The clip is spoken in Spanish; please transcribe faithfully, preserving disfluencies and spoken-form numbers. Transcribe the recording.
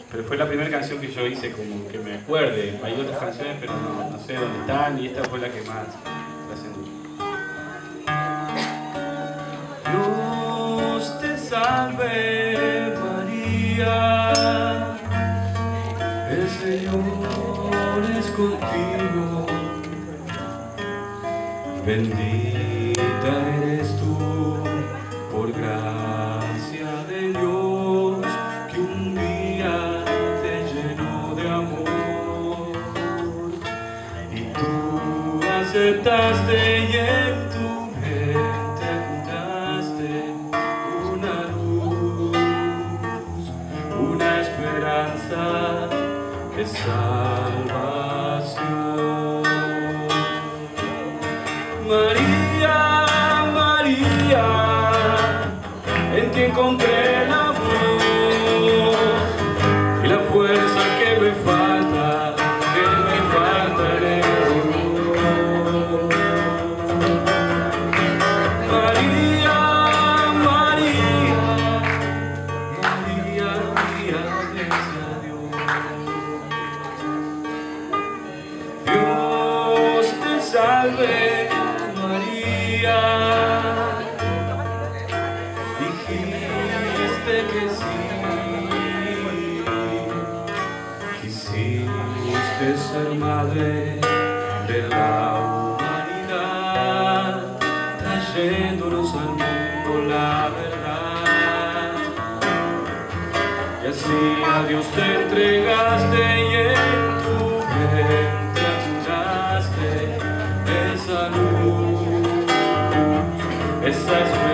pero fue la primera canción que yo hice como que me acuerde. Hay otras canciones, pero no, no sé dónde están, y esta fue la que más trascendió. Dios te salve, María, el Señor es contigo, bendita eres tú por gracia de Dios, que un día te llenó de amor, y tú aceptaste y en tu mente fundaste una luz, una esperanza de salvación. María, María, en ti encontré el amor y la fuerza que me falta, que me falta en el amor. María, María, María, María, gracias a Dios. Dios te salve, María, dijiste que sí, quisiste ser madre de la humanidad, trayéndonos al mundo la verdad, y así a Dios te entregaste y en tu vientre fundaste esa luz, esa esperanza.